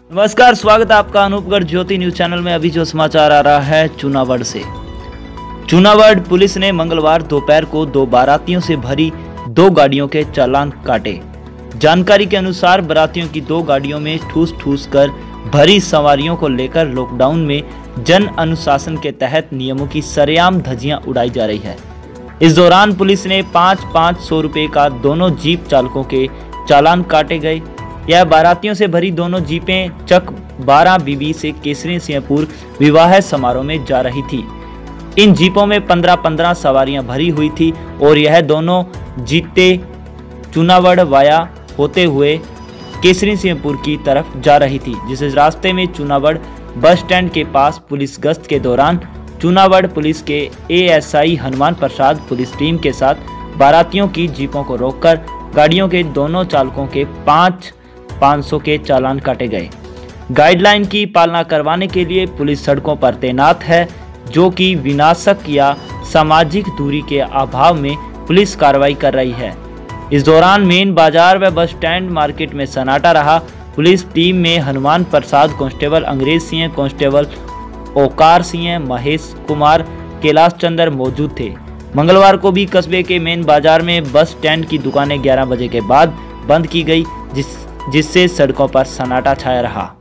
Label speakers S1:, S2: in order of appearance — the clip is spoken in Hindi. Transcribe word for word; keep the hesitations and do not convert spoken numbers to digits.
S1: नमस्कार, स्वागत है आपका अनूपगढ़ ज्योति न्यूज चैनल में। अभी जो समाचार आ रहा है चुनावड़ से। चुनावड़ पुलिस ने मंगलवार दोपहर को दो बारातियों से भरी दो गाड़ियों के चालान काटे। जानकारी के अनुसार बारातियों की दो गाड़ियों में ठूस ठूस कर भरी सवारियों को लेकर लॉकडाउन में जन अनुशासन के तहत नियमों की सरेआम धज्जियां उड़ाई जा रही है। इस दौरान पुलिस ने पाँच पाँच सौ रुपए का दोनों जीप चालकों के चालान काटे गए। यह बारातियों से भरी दोनों जीपें चक बारह बीबी से केसरी सिंहपुर विवाह समारोह में जा रही थी। इन जीपों में पंद्रह पंद्रह सवारियां भरी हुई थी और यह दोनों जीपें चुनावड़ वाया होते हुए केसरी सिंहपुर की तरफ जा रही थी, जिस रास्ते में चुनावड़ बस स्टैंड के पास पुलिस गश्त के दौरान चुनावड़ पुलिस के ASI Hanuman Prasad police team के साथ बारातियों की जीपों को रोककर गाड़ियों के दोनों चालकों के पाँच पाँच सौ के चालान काटे गए। गाइडलाइन की पालना करवाने के लिए पुलिस सड़कों पर तैनात है, जो कि विनाशक या सामाजिक दूरी के अभाव में पुलिस कार्रवाई कर रही है। इस दौरान मेन बाजार व बस स्टैंड मार्केट में सन्नाटा रहा। पुलिस टीम में हनुमान प्रसाद कांस्टेबल अंग्रेज सिंह, कांस्टेबल ओकार सिंह, महेश कुमार, कैलाश चंद्र मौजूद थे। मंगलवार को भी कस्बे के मेन बाजार में बस स्टैंड की दुकानें ग्यारह बजे के बाद बंद की गई, जिस जिससे सड़कों पर सन्नाटा छाया रहा।